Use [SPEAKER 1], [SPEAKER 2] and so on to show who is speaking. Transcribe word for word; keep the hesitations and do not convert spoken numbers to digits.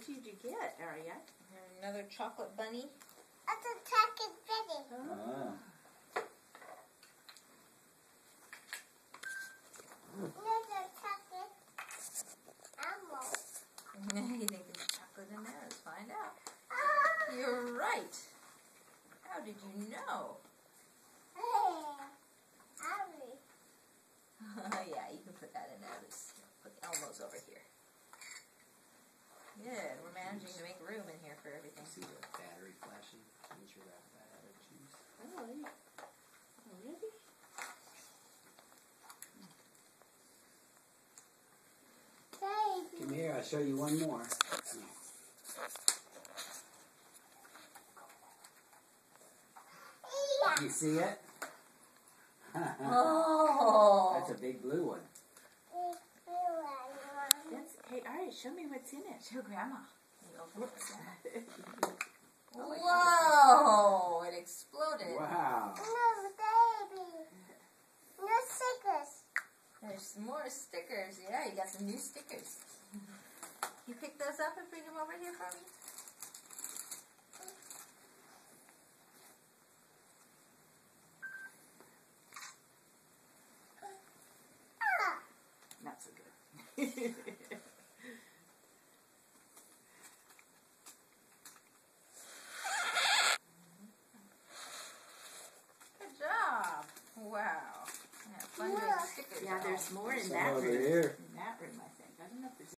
[SPEAKER 1] What did you get, Arya?
[SPEAKER 2] Another chocolate bunny.
[SPEAKER 3] That's a chocolate bunny.
[SPEAKER 4] Ah.
[SPEAKER 3] Another chocolate animal.
[SPEAKER 2] You think there's chocolate in there? Let's find out.
[SPEAKER 3] Ah.
[SPEAKER 2] You're right. How did you know? Yeah, you can put that in there. Let's put Elmo's over here. Good. We're managing to make room in here for everything.
[SPEAKER 4] See the battery flashing? Make sure that that had a juice.
[SPEAKER 1] Oh, really? Oh, really?
[SPEAKER 4] Come here, I'll show you one more. You see it?
[SPEAKER 2] Oh!
[SPEAKER 4] That's a big blue one.
[SPEAKER 1] That's, hey, Arya, show me what's in it.
[SPEAKER 2] Show Grandma.
[SPEAKER 1] Whoops.
[SPEAKER 2] Whoa! It exploded.
[SPEAKER 4] Wow.
[SPEAKER 3] No, baby. No stickers.
[SPEAKER 2] There's some more stickers. Yeah, you got some new stickers. You pick those up and bring them over here for me?
[SPEAKER 1] Not so good.
[SPEAKER 2] Good job. Wow. Yeah, fun doing stickers.
[SPEAKER 1] Yeah, there's more in
[SPEAKER 4] Some
[SPEAKER 1] that
[SPEAKER 4] over
[SPEAKER 1] room.
[SPEAKER 4] here.